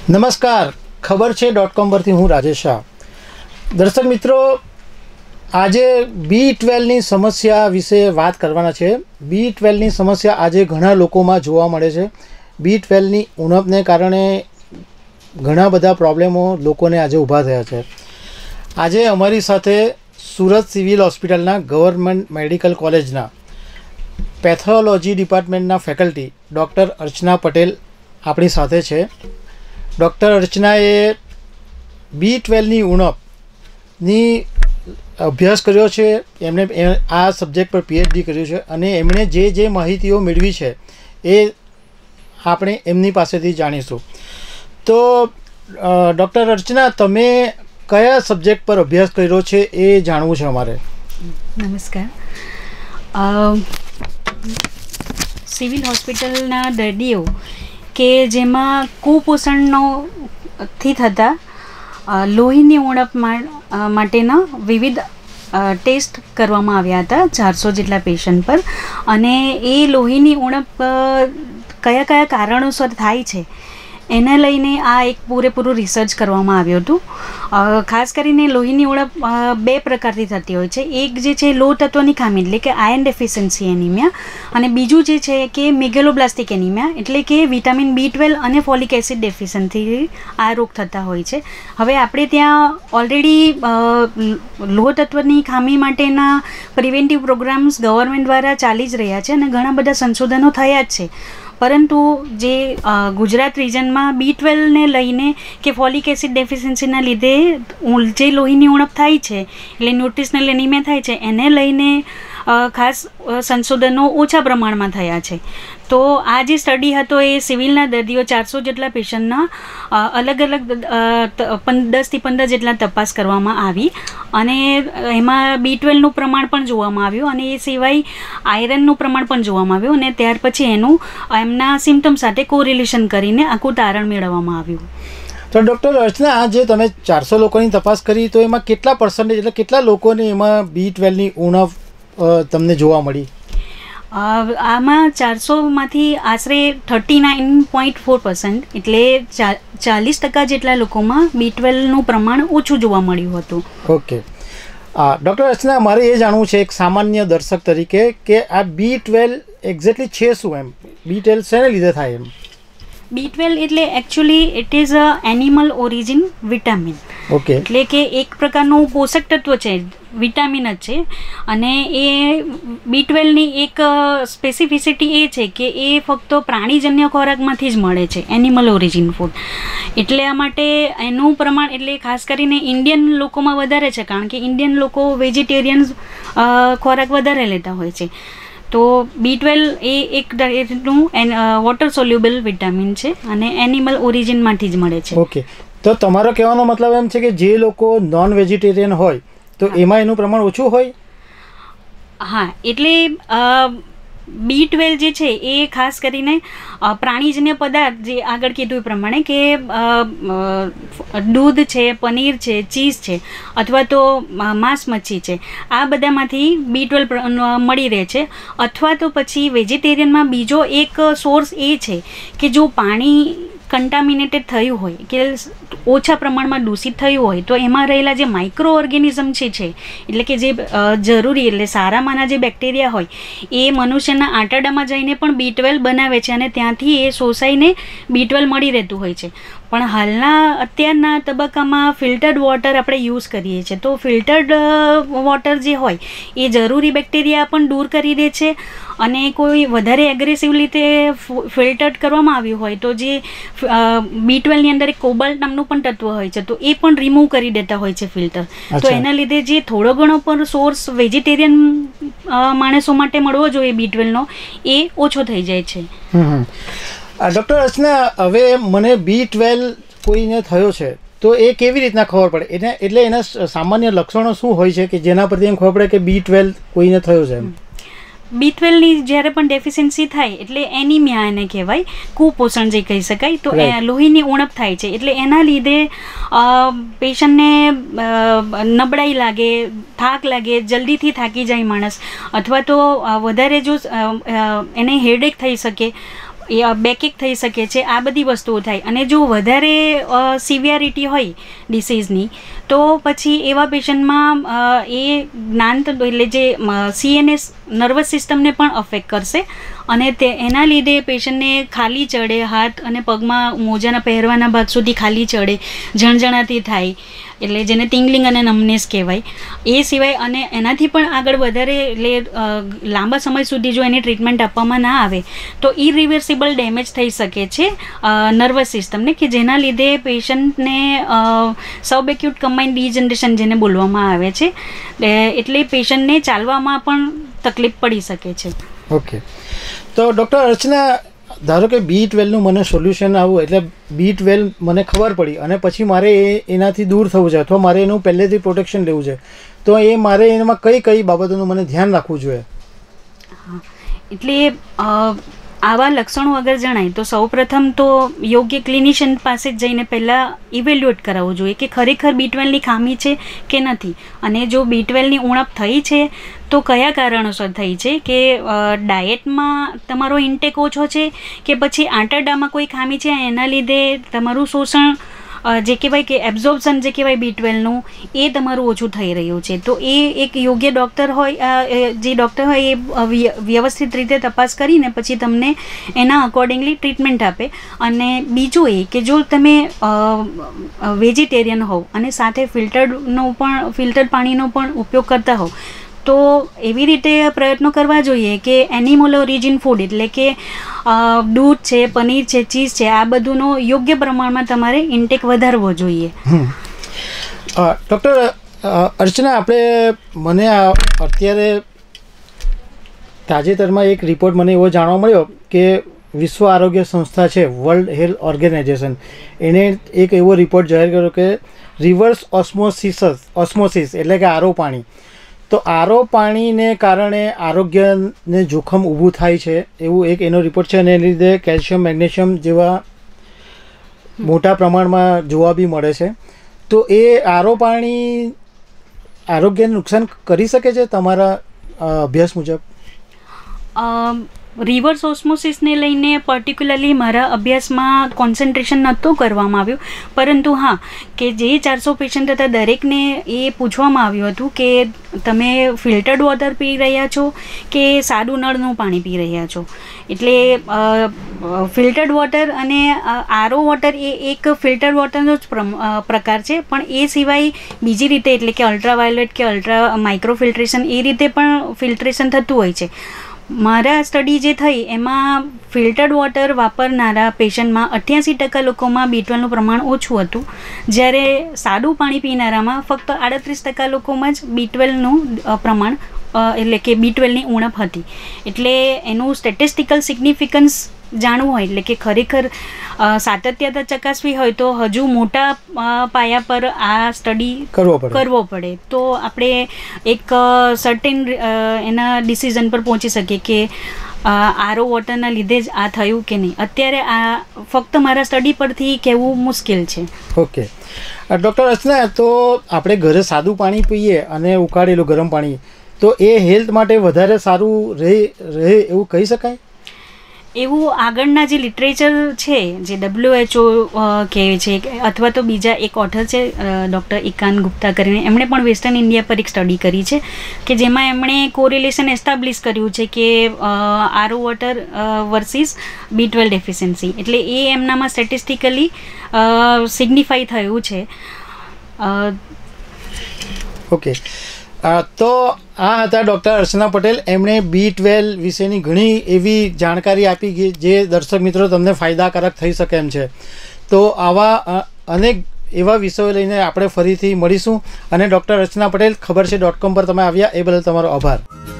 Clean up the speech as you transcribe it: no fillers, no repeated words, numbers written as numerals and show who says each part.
Speaker 1: નમસ્કાર, ખબર છે .com પરથી હું રાજેશ શાહ. દર્શક મિત્રો, આજે B12ની સમસ્યા વિશે વાત કરવાના છે. B12ની સમસ્યા આજે ઘણા લોકોમાં જોવા મળે છે. B12ની ઉણપને કારણે ઘણા બધા પ્રોબ્લેમો લોકોને આજે ઊભા થયા છે. આજે અમારી સાથે સુરત સિવિલ હોસ્પિટલના ગવર્મેન્ટ મેડિકલ કોલેજના પેથોલોજી ડિપાર્ટમેન્ટના ફેકલ્ટી ડૉક્ટર અર્ચના પટેલ આપણી સાથે છે. ડૉક્ટર અર્ચનાએ B12ની ઉણપની અભ્યાસ કર્યો છે. એમણે આ સબ્જેક્ટ પર PhD કર્યું છે અને એમણે જે માહિતીઓ મેળવી છે એ આપણે એમની પાસેથી જાણીશું. તો ડૉક્ટર અર્ચના, તમે કયા સબ્જેક્ટ પર અભ્યાસ કર્યો છે એ જાણવું છે અમારે.
Speaker 2: નમસ્કાર. સિવિલ હોસ્પિટલના દર્દીઓ કે જેમાં કુપોષણથી થતા લોહીની ઉણપ માટેના વિવિધ ટેસ્ટ કરવામાં આવ્યા હતા 400 જેટલા પેશન્ટ પર, અને એ લોહીની ઉણપ કયા કયા કારણોસર થાય છે એને લઈને આ એક પૂરેપૂરું રિસર્ચ કરવામાં આવ્યું હતું. ખાસ કરીને લોહીની ઉણપ બે પ્રકારથી થતી હોય છે. એક જે છે લો તત્વની ખામી એટલે કે આયર્ન ડેફિશિયન્સી એનિમિયા, અને બીજું જે છે કે મેગેલોબ્લાસ્ટિક એનિમિયા એટલે કે વિટામિન B12 અને ફોલિક એસિડ ડેફિશિયન્સીથી આ રોગ થતા હોય છે. હવે આપણે ત્યાં ઓલરેડી લો તત્વની ખામી માટેના પ્રિવેન્ટિવ પ્રોગ્રામ્સ ગવર્મેન્ટ દ્વારા ચાલી જ રહ્યા છે અને ઘણા બધા સંશોધનો થયા જ છે. પરંતુ જે ગુજરાત રિજનમાં B12ને લઈને કે ફોલિક એસિડ ડેફિશિયન્સીના લીધે જે લોહીની ઉણપ થાય છે એટલે ન્યુટ્રિશનલ એનિમિયા થાય છે, એને લઈને ખાસ સંશોધનો ઓછા પ્રમાણમાં થયા છે. તો આ જે સ્ટડી હતો એ સિવિલના દર્દીઓ 400 જેટલા પેશન્ટના અલગ અલગ 10 થી 15 જેટલા તપાસ કરવામાં આવી અને એમાં B12નું પ્રમાણ પણ જોવામાં આવ્યું અને એ સિવાય આયરનનું પ્રમાણ પણ જોવામાં આવ્યું, અને ત્યાર પછી એનું એમના સિમ્ટમ સાથે કોરિલેશન કરીને આખું તારણ મેળવવામાં આવ્યું.
Speaker 1: તો ડૉક્ટર અર્ચના, આ જે તમે 400 લોકોની તપાસ કરી તો એમાં કેટલા પર્સન્ટેજ એટલે કેટલા લોકોને એમાં B12ની ઉણપ તમને જોવા મળી?
Speaker 2: આમાં 400માંથી આશરે 39.4% એટલે 40% જેટલા લોકોમાં B12નું પ્રમાણ ઓછું જોવા મળ્યું હતું.
Speaker 1: ઓકે. ડૉક્ટર અર્ચના, મારે એ જાણવું છે એક સામાન્ય દર્શક તરીકે કે આ B12 એક્ઝેક્ટલી છે શું? એમ B12 શેને લીધે થાય એમ?
Speaker 2: B12 એટલે actually it is a animal origin vitamin.
Speaker 1: Okay.
Speaker 2: એટલે કે એક પ્રકારનું પોષક તત્વ છે, વિટામિન જ છે, અને એ B12ની એક સ્પેસિફિસિટી એ છે કે એ ફક્ત પ્રાણીજન્ય ખોરાકમાંથી જ મળે છે, એનિમલ ઓરિજિન ફૂડ. એટલે આ માટે એનું પ્રમાણ એટલે ખાસ કરીને ઇન્ડિયન લોકોમાં વધારે છે, કારણ કે ઇન્ડિયન લોકો વેજીટેરિયન ખોરાક વધારે લેતા હોય છે. તો B12 એ એક વોટર સોલ્યુબલ વિટામિન છે અને એનિમલ ઓરિજિનમાંથી જ મળે છે.
Speaker 1: ઓકે. તો તમારો કહેવાનો મતલબ એમ છે કે જે લોકો નોન વેજીટેરિયન હોય તો એમાં એનું પ્રમાણ ઓછું હોય?
Speaker 2: હા, એટલે B12 જે છે એ ખાસ કરીને પ્રાણીજન્ય પદાર્થ જે આગળ કીધું એ પ્રમાણે કે દૂધ છે, પનીર છે, ચીઝ છે અથવા તો માંસ મચ્છી છે, આ બધામાંથી B12 મળી રહે છે. અથવા તો પછી વેજીટેરિયનમાં બીજો એક સોર્સ એ છે કે જો પાણી કન્ટામિનેટેડ થયું હોય કે ઓછા પ્રમાણમાં દૂષિત થયું હોય તો એમાં રહેલા જે માઇક્રો ઓર્ગેનિઝમ છે એટલે કે જે જરૂરી એટલે સારામાંના જે બેક્ટેરિયા હોય એ મનુષ્યના આંતરડામાં જઈને પણ B12 બનાવે છે અને ત્યાંથી એ શોષાઈને B12 મળી રહેતું હોય છે. પણ અત્યારના તબક્કામાં ફિલ્ટર્ડ વોટર આપણે યુઝ કરીએ છીએ, તો ફિલ્ટર્ડ વોટર જે હોય એ જરૂરી બેક્ટેરિયા પણ દૂર કરી દે છે, અને કોઈ વધારે એગ્રેસિવ રીતે ફિલ્ટર્ડ કરવામાં આવ્યું હોય તો જે B12ની અંદર એક કોબાલ્ટ નામનું પણ તત્વ હોય છે તો એ પણ રિમૂવ કરી દેતા હોય છે ફિલ્ટર. તો એના લીધે જે થોડો ઘણો પણ સોર્સ વેજીટેરિયન માણસો માટે મળવો જોઈએ B12નો એ ઓછો થઈ જાય છે.
Speaker 1: ડૉક્ટર અર્ચના, હવે મને B12 કોઈને થયો છે તો એ કેવી રીતના ખબર પડે? એટલે એના સામાન્ય લક્ષણો શું હોય છે કે જેના પરથી એમ ખબર પડે કે B12 કોઈને થયો છે?
Speaker 2: B12ની જ્યારે પણ ડેફિશિયન્સી થાય એટલે એનિમિયા એને કહેવાય, કુપોષણ જે કહી શકાય. તો લોહીની ઉણપ થાય છે એટલે એના લીધે પેશન્ટને નબળાઈ લાગે, થાક લાગે, જલ્દીથી થાકી જાય માણસ, અથવા તો વધારે જો એને હેડેક થઈ શકે, બેકએક થઈ શકે છે, આ બધી વસ્તુઓ થાય. અને જો વધારે સિવિયરિટી હોય ડિસીઝની તો પછી એવા પેશન્ટમાં એ જ્ઞાન એટલે જે CNS નર્વસ સિસ્ટમને પણ અફેક્ટ કરશે અને એના લીધે પેશન્ટને ખાલી ચડે, હાથ અને પગમાં મોજાના પહેરવાના ભાગ સુધી ખાલી ચડે, ઝણઝણાતી થાય, એટલે જેને ટિંગલિંગ અને નમનેસ કહેવાય. એ સિવાય અને એનાથી પણ આગળ વધારે એટલે લાંબા સમય સુધી જો એની ટ્રીટમેન્ટ આપવામાં ના આવે તો ઇરિવર્સિબલ ડેમેજ થઈ શકે છે નર્વસ સિસ્ટમને, કે જેના લીધે પેશન્ટને સબએક્યુટ કમ્બાઇન્ડ ડિજનરેશન જેને બોલવામાં આવે છે, એટલે પેશન્ટને ચાલવામાં પણ તકલીફ પડી શકે છે.
Speaker 1: ઓકે, તો ડૉક્ટર અર્ચના, ધારો કે B12નું મને સોલ્યુશન આવું એટલે B12 મને ખબર પડી અને પછી મારે એનાથી દૂર થવું છે અથવા મારે એનું પહેલેથી પ્રોટેક્શન લેવું છે, તો એ મારે એમાં કઈ કઈ બાબતોનું મને ધ્યાન રાખવું જોઈએ?
Speaker 2: એટલે આવા લક્ષણો અગર જણાય તો સૌપ્રથમ તો યોગ્ય ક્લિનિશિયન પાસે જ જઈને પહેલાં ઇવેલ્યુએટ કરાવવું જોઈએ કે ખરેખર B12ની ખામી છે કે નથી, અને જો B12ની ઉણપ થઈ છે તો કયા કારણોસર થઈ છે, કે ડાયટમાં તમારો ઇન્ટેક ઓછો છે કે પછી આંતરડામાં કોઈ ખામી છે એના લીધે તમારું શોષણ જે કહેવાય કે એબ્ઝોર્પ્શન જે કહેવાય B12નું એ તમારું ઓછું થઈ રહ્યું છે. તો એ એક યોગ્ય ડૉક્ટર હોય, જે ડૉક્ટર હોય એ વ્યવસ્થિત રીતે તપાસ કરીને પછી તમને એના અકોર્ડિંગલી ટ્રીટમેન્ટ આપે. અને બીજું એ કે જો તમે વેજીટેરિયન હોવ અને સાથે ફિલ્ટર્ડ પાણીનો પણ ઉપયોગ કરતા હોવ તો એવી રીતે પ્રયત્નો કરવા જોઈએ કે એનિમલ ઓરિજિન ફૂડ એટલે કે દૂધ છે, પનીર છે, ચીઝ છે, આ બધુંનો યોગ્ય પ્રમાણમાં તમારે ઇન્ટેક વધારવો જોઈએ.
Speaker 1: ડૉક્ટર અર્ચના, મને અત્યારે તાજેતરમાં એક રિપોર્ટ મને એવો જાણવા મળ્યો કે વિશ્વ આરોગ્ય સંસ્થા છે, વર્લ્ડ હેલ્થ ઓર્ગેનાઇઝેશન, એને એક એવો રિપોર્ટ જાહેર કર્યો કે રિવર્સ ઓસ્મોસિસ એટલે કે આરો પાણી, તો આરો પાણીને કારણે આરોગ્યને જોખમ ઊભું થાય છે એવું એક એનો રિપોર્ટ છે, અને એને લીધે કેલ્શિયમ, મેગ્નેશિયમ જેવા મોટા પ્રમાણમાં જોવા બી મળે છે. તો એ આરો પાણી આરોગ્યને નુકસાન કરી શકે છે તમારા અભ્યાસ મુજબ?
Speaker 2: રિવર્સ ઓસ્મોસિસને લઈને પર્ટિક્યુલરલી મારા અભ્યાસમાં કોન્સન્ટ્રેશન નહોતું કરવામાં આવ્યું, પરંતુ હા કે જે 400 પેશન્ટ હતા દરેકને એ પૂછવામાં આવ્યું હતું કે તમે ફિલ્ટર્ડ વોટર પી રહ્યા છો કે સાદું નળનું પાણી પી રહ્યા છો. એટલે ફિલ્ટર્ડ વોટર અને આરો વોટર એ એક ફિલ્ટર્ડ વોટરનો જ પ્રકાર છે, પણ એ સિવાય બીજી રીતે એટલે કે અલ્ટ્રાવાયોલેટ કે અલ્ટ્રા માઇક્રો ફિલ્ટ્રેશન એ રીતે પણ ફિલ્ટ્રેશન થતું હોય છે. મારા સ્ટડી જે થઈ એમાં ફિલ્ટર્ડ વોટર વાપરનારા પેશન્ટમાં 88% લોકોમાં B12નું પ્રમાણ ઓછું હતું, જ્યારે સાદું પાણી પીનારામાં ફક્ત 38% લોકોમાં જ B12નું પ્રમાણ એટલે કે B12ની ઉણપ હતી. એટલે એનું સ્ટેટિસ્ટિકલ સિગ્નિફિકન્સ જાણવું હોય એટલે કે ખરેખર સાતત્યતા ચકાસવી હોય તો હજુ મોટા પાયા પર આ સ્ટડી કરવો પડે તો આપણે એક સર્ટેન એના ડિસિઝન પર પહોંચી શકીએ કે આરો વોટરના લીધે જ આ થયું કે નહીં. અત્યારે આ ફક્ત મારા સ્ટડી પરથી કહેવું મુશ્કેલ છે.
Speaker 1: ઓકે ડૉક્ટર અર્ચના, તો આપણે ઘરે સાદું પાણી પીએ અને ઉકાળેલું ગરમ પાણી, તો એ હેલ્થ માટે વધારે સારું રહે એવું કહી શકાય?
Speaker 2: એવું આગળના જે લિટરેચર છે, જે WHO કહે છે, અથવા તો બીજા એક ઓથર છે ડૉક્ટર ઇકાન ગુપ્તા કરીને, એમણે પણ વેસ્ટર્ન ઇન્ડિયા પર એક સ્ટડી કરી છે કે જેમાં એમણે કોરિલેશન એસ્ટાબ્લિશ કર્યું છે કે આરો વોટર વર્સિસ B12 ડેફિશિયન્સી, એટલે એ એમનામાં સ્ટેટિસ્ટિકલી સિગ્નિફાઈ થયું છે.
Speaker 1: ઓકે, તો આ હતા ડૉક્ટર અર્ચના પટેલ. એમણે B12 વિશેની ઘણી એવી જાણકારી આપી જે દર્શક મિત્રો તમને ફાયદાકારક થઈ શકે એમ છે. તો આવા અનેક એવા વિષયો લઈને આપણે ફરીથી મળીશું. અને ડૉક્ટર અર્ચના પટેલ, ખબર છે .com પર તમે આવ્યા એ બદલ તમારો આભાર.